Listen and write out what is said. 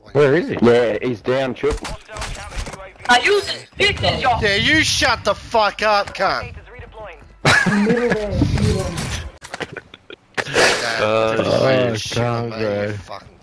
Where is he? Yeah, he's down, Chuck. I use his pictures, y'all. Yeah, you shut the fuck up, cunt. Oh, Shit, God, mate, bro. you fucking